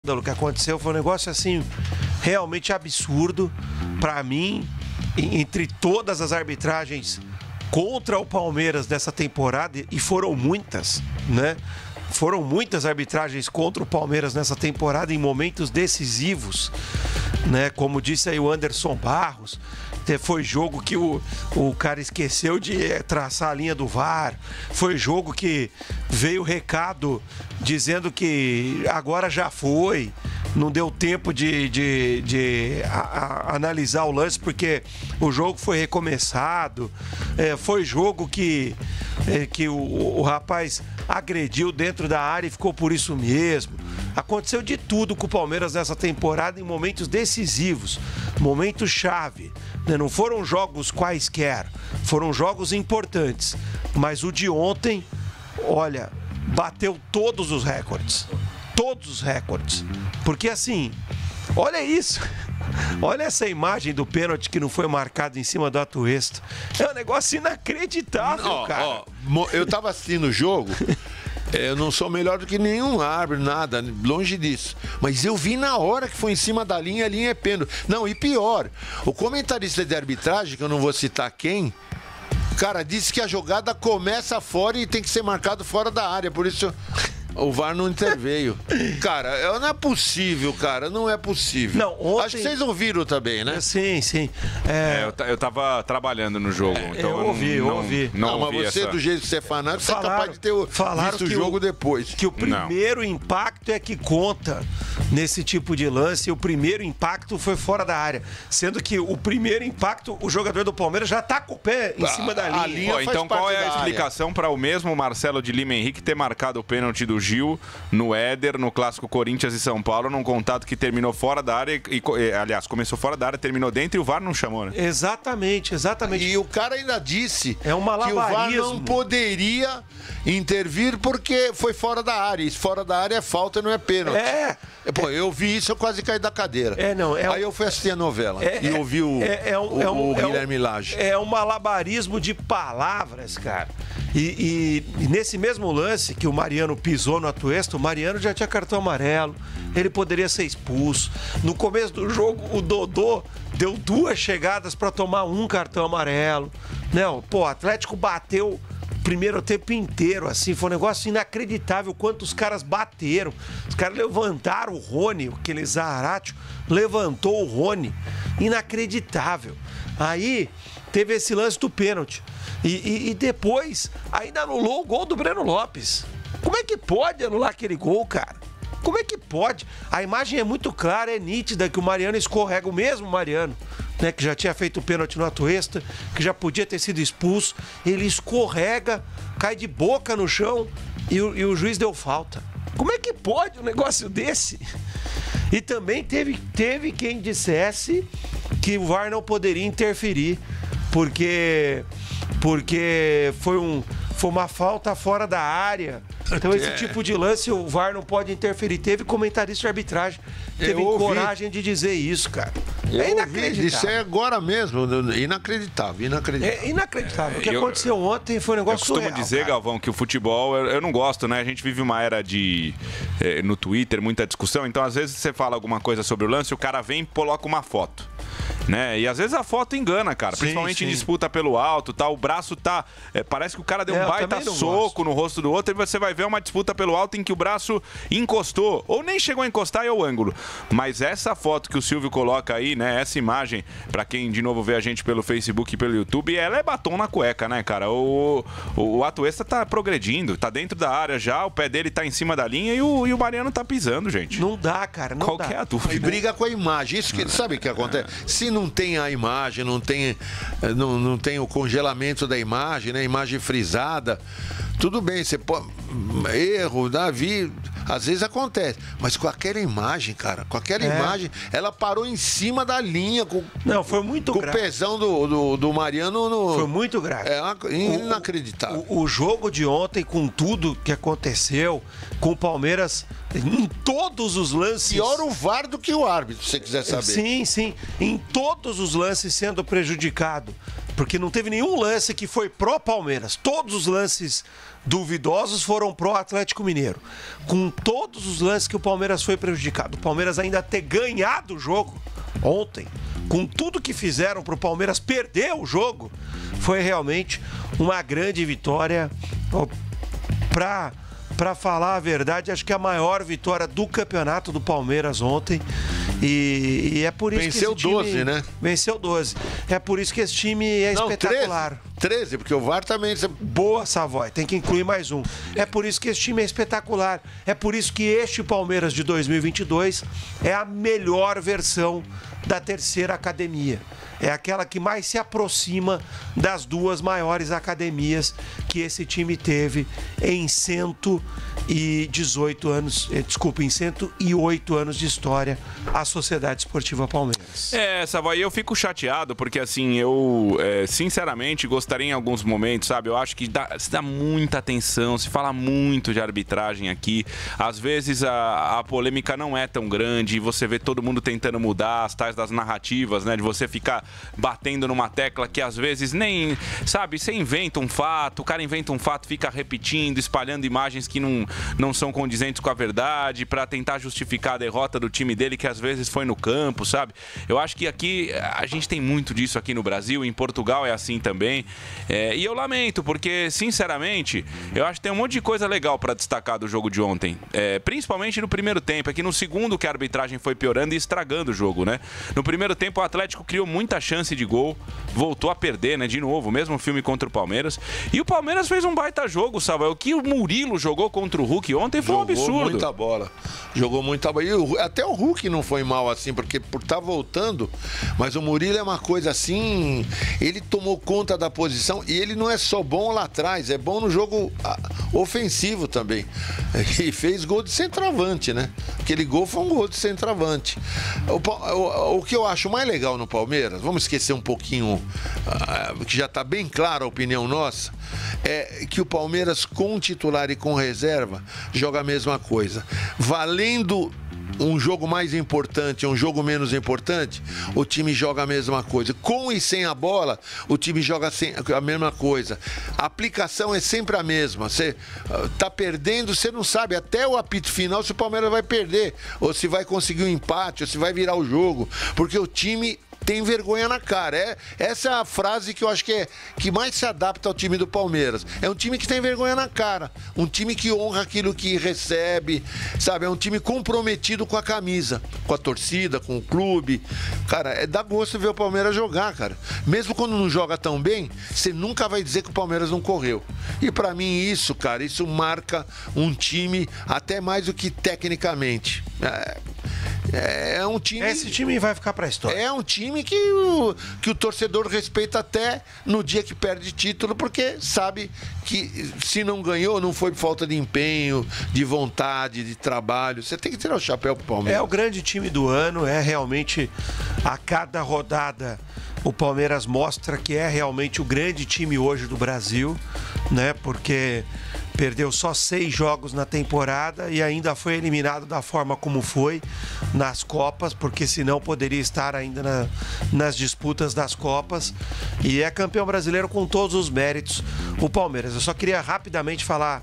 O que aconteceu foi um negócio assim realmente absurdo para mim. Entre todas as arbitragens contra o Palmeiras dessa temporada, e foram muitas, né? Foram muitas arbitragens contra o Palmeiras nessa temporada em momentos decisivos, né? Como disse aí o Anderson Barros, foi jogo que o cara esqueceu de traçar a linha do VAR, foi jogo que veio o recado dizendo que agora já foi, não deu tempo de analisar o lance porque o jogo foi recomeçado, foi jogo que o rapaz agrediu dentro da área e ficou por isso mesmo. Aconteceu de tudo com o Palmeiras nessa temporada em momentos decisivos, momentos-chave. Não foram jogos quaisquer, foram jogos importantes. Mas o de ontem, olha, bateu todos os recordes. Todos os recordes. Porque assim, olha isso. Olha essa imagem do pênalti que não foi marcado em cima do Atuesta. É um negócio inacreditável, cara. Eu tava assistindo o jogo. Eu não sou melhor do que nenhum árbitro, nada, longe disso. Mas eu vi na hora que foi em cima da linha, a linha é pênalti. Não, e pior, o comentarista de arbitragem, que eu não vou citar quem, cara, disse que a jogada começa fora e tem que ser marcado fora da área. Por isso o VAR não interveio. Cara, não é possível, cara. Não é possível. Não, ontem... Acho que vocês ouviram também, né? Sim, sim. Eu tava trabalhando no jogo. Então eu ouvi. Não, mas você, do jeito que você é fanático, você é capaz de ter visto o jogo depois. Que o primeiro impacto é que conta nesse tipo de lance. O primeiro impacto foi fora da área. Sendo que o primeiro impacto, o jogador do Palmeiras já tá com o pé em cima da linha. Então qual é a explicação para o mesmo Marcelo de Lima Henrique ter marcado o pênalti do Gil no Éder, no clássico Corinthians e São Paulo, num contato que terminou fora da área aliás, começou fora da área, terminou dentro e o VAR não chamou, né? Exatamente. E o cara ainda disse que o VAR não poderia intervir porque foi fora da área. E fora da área é falta e não é pênalti. Pô, eu vi isso, eu quase caí da cadeira. Aí eu fui assistir a novela e ouvi o Guilherme Lage. É um malabarismo de palavras, cara. E nesse mesmo lance que o Mariano pisou no Atuesta, o Mariano já tinha cartão amarelo, ele poderia ser expulso. No começo do jogo, o Dodô deu 2 chegadas para tomar 1 cartão amarelo. Não, pô, o Atlético bateu o primeiro tempo inteiro, assim, foi um negócio inacreditável quanto os caras bateram. Os caras levantaram o Rony, aquele Zaratio, levantou o Rony. Inacreditável. Aí teve esse lance do pênalti. E depois ainda anulou o gol do Breno Lopes. Como é que pode anular aquele gol, cara? Como é que pode? A imagem é muito clara, é nítida que o Mariano escorrega, o mesmo Mariano, né, que já tinha feito o pênalti no Atuesta, que já podia ter sido expulso. Ele escorrega, cai de boca no chão e o juiz deu falta. Como é que pode um negócio desse? E também teve quem dissesse que o VAR não poderia interferir, porque foi uma falta fora da área. Então esse tipo de lance o VAR não pode interferir. Teve comentarista de arbitragem que teve coragem de dizer isso, cara. É inacreditável. Isso é agora mesmo, inacreditável. É inacreditável. O que aconteceu ontem foi um negócio surreal. Eu costumo dizer, cara, Galvão, que o futebol, eu não gosto, né? A gente vive uma era de, no Twitter, muita discussão. Então, às vezes, você fala alguma coisa sobre o lance, o cara vem e coloca uma foto. Né? E às vezes a foto engana, cara. Principalmente em disputa pelo alto, tá? O braço tá... parece que o cara deu um baita soco no rosto do outro e você vai ver uma disputa pelo alto em que o braço encostou. Ou nem chegou a encostar, é o ângulo. Mas essa foto que o Silvio coloca aí, né? Essa imagem, pra quem de novo vê a gente pelo Facebook e pelo YouTube, ela é batom na cueca, né, cara? O Atuesta tá progredindo, tá dentro da área já, o pé dele tá em cima da linha e o Mariano tá pisando, gente. Não dá, cara, não dá. Qual que é a dúvida? E briga com a imagem. Isso que sabe o que acontece? Se não tem a imagem, não tem o congelamento da imagem, né? A imagem frisada, tudo bem, você pode... Erro, Davi, às vezes acontece. Mas com aquela imagem, cara, imagem, ela parou em cima da linha. Não, foi muito grave. Com o pezão do Mariano. Foi muito grave. É inacreditável. O jogo de ontem, com tudo que aconteceu, com o Palmeiras em todos os lances... Pior o VAR do que o árbitro, se você quiser saber. Sim. Em todos os lances sendo prejudicado. porque não teve nenhum lance que foi pró Palmeiras. Todos os lances duvidosos foram pró Atlético Mineiro. Com todos os lances que o Palmeiras foi prejudicado. O Palmeiras ainda ter ganhado o jogo ontem, com tudo que fizeram para o Palmeiras perder o jogo, foi realmente uma grande vitória. Para falar a verdade, acho que a maior vitória do campeonato do Palmeiras ontem. E é por isso venceu que esse time... 12, né? Venceu 12. É por isso que esse time é espetacular. 13, porque o VAR também... Boa, Savoy. Tem que incluir mais um. É por isso que esse time é espetacular. É por isso que este Palmeiras de 2022 é a melhor versão da terceira academia. É aquela que mais se aproxima das duas maiores academias que esse time teve em 118 anos, em 108 anos de história, a Sociedade Esportiva Palmeiras. Savoy, eu fico chateado porque, assim, eu sinceramente gostaria em alguns momentos, sabe? Eu acho que se dá muita atenção, se fala muito de arbitragem aqui. Às vezes a polêmica não é tão grande e você vê todo mundo tentando mudar as tais das narrativas, né? De você ficar batendo numa tecla que às vezes nem, sabe, você inventa um fato, o cara inventa um fato, fica repetindo, espalhando imagens que não são condizentes com a verdade para tentar justificar a derrota do time dele, que às vezes foi no campo, sabe? Eu acho que aqui a gente tem muito disso aqui no Brasil, em Portugal é assim também, e eu lamento, porque sinceramente eu acho que tem um monte de coisa legal para destacar do jogo de ontem, principalmente no primeiro tempo. É que no segundo que a arbitragem foi piorando e estragando o jogo, né? No primeiro tempo o Atlético criou muita chance de gol, voltou a perder, né, de novo, o mesmo filme contra o Palmeiras, e o Palmeiras fez um baita jogo, Samuel. O que o Murilo jogou contra o Hulk ontem foi um absurdo. Jogou muita bola, e até o Hulk não foi mal assim, porque por estar voltando, mas o Murilo é uma coisa assim, ele tomou conta da posição, e ele não é só bom lá atrás, é bom no jogo ofensivo também, e fez gol de centroavante, né? Aquele gol foi um gol de centroavante. O que eu acho mais legal no Palmeiras, vamos esquecer um pouquinho, que já está bem clara a opinião nossa, é que o Palmeiras com titular e com reserva joga a mesma coisa. Valendo um jogo mais importante, um jogo menos importante, o time joga a mesma coisa. Com e sem a bola, o time joga a mesma coisa. A aplicação é sempre a mesma. Você tá perdendo, você não sabe até o apito final se o Palmeiras vai perder, ou se vai conseguir um empate, ou se vai virar o jogo, porque o time tem vergonha na cara. Essa é a frase que eu acho que mais se adapta ao time do Palmeiras. É um time que tem vergonha na cara. Um time que honra aquilo que recebe, sabe? É um time comprometido com a camisa, com a torcida, com o clube. Cara, dá gosto ver o Palmeiras jogar, cara. Mesmo quando não joga tão bem, você nunca vai dizer que o Palmeiras não correu. E pra mim isso, cara, isso marca um time até mais do que tecnicamente. É um time... Esse time vai ficar pra história. É um time que o torcedor respeita até no dia que perde título, porque sabe que se não ganhou, não foi por falta de empenho, de vontade, de trabalho. Você tem que tirar o chapéu pro Palmeiras. É o grande time do ano, é realmente a cada rodada o Palmeiras mostra que é realmente o grande time hoje do Brasil, né? Porque perdeu só 6 jogos na temporada e ainda foi eliminado da forma como foi nas Copas, porque senão poderia estar ainda nas disputas das Copas. E é campeão brasileiro com todos os méritos o Palmeiras. Eu só queria rapidamente falar